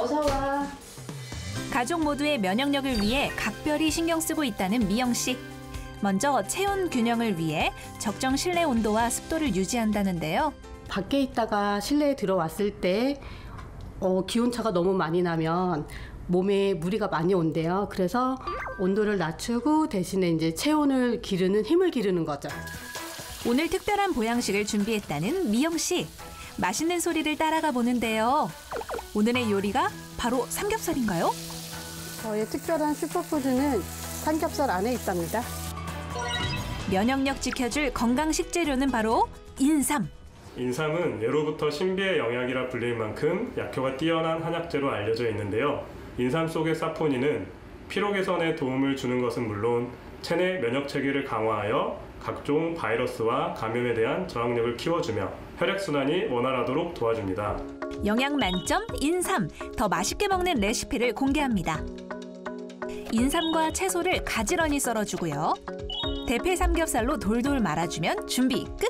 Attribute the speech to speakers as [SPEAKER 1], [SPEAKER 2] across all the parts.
[SPEAKER 1] 어서 와.
[SPEAKER 2] 가족 모두의 면역력을 위해 각별히 신경 쓰고 있다는 미영 씨. 먼저 체온 균형을 위해 적정 실내 온도와 습도를 유지한다는데요.
[SPEAKER 1] 밖에 있다가 실내에 들어왔을 때 기온차가 너무 많이 나면 몸에 무리가 많이 온대요. 그래서 온도를 낮추고 대신에 이제 체온을 기르는 힘을 기르는 거죠.
[SPEAKER 2] 오늘 특별한 보양식을 준비했다는 미영 씨. 맛있는 소리를 따라가 보는데요. 오늘의 요리가 바로 삼겹살인가요?
[SPEAKER 1] 저의 특별한 슈퍼푸드는 삼겹살 안에 있답니다.
[SPEAKER 2] 면역력 지켜줄 건강 식재료는 바로 인삼.
[SPEAKER 3] 인삼은 예로부터 신비의 영약이라 불릴 만큼 약효가 뛰어난 한약재로 알려져 있는데요. 인삼 속의 사포닌은 피로 개선에 도움을 주는 것은 물론 체내 면역 체계를 강화하여 각종 바이러스와 감염에 대한 저항력을 키워주며 혈액순환이 원활하도록 도와줍니다.
[SPEAKER 2] 영양 만점 인삼. 더 맛있게 먹는 레시피를 공개합니다. 인삼과 채소를 가지런히 썰어주고요. 대패 삼겹살로 돌돌 말아주면 준비 끝!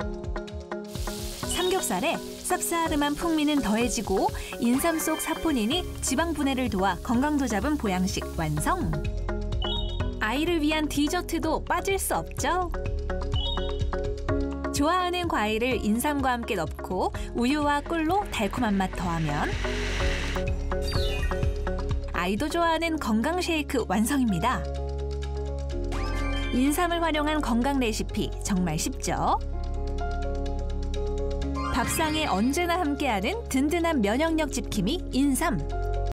[SPEAKER 2] 삼겹살에 쌉싸름한 풍미는 더해지고 인삼 속 사포닌이 지방 분해를 도와 건강도 잡은 보양식 완성! 아이를 위한 디저트도 빠질 수 없죠? 좋아하는 과일을 인삼과 함께 넣고 우유와 꿀로 달콤한 맛 더하면 아이도 좋아하는 건강 쉐이크 완성입니다. 인삼을 활용한 건강 레시피 정말 쉽죠? 밥상에 언제나 함께하는 든든한 면역력 지킴이 인삼.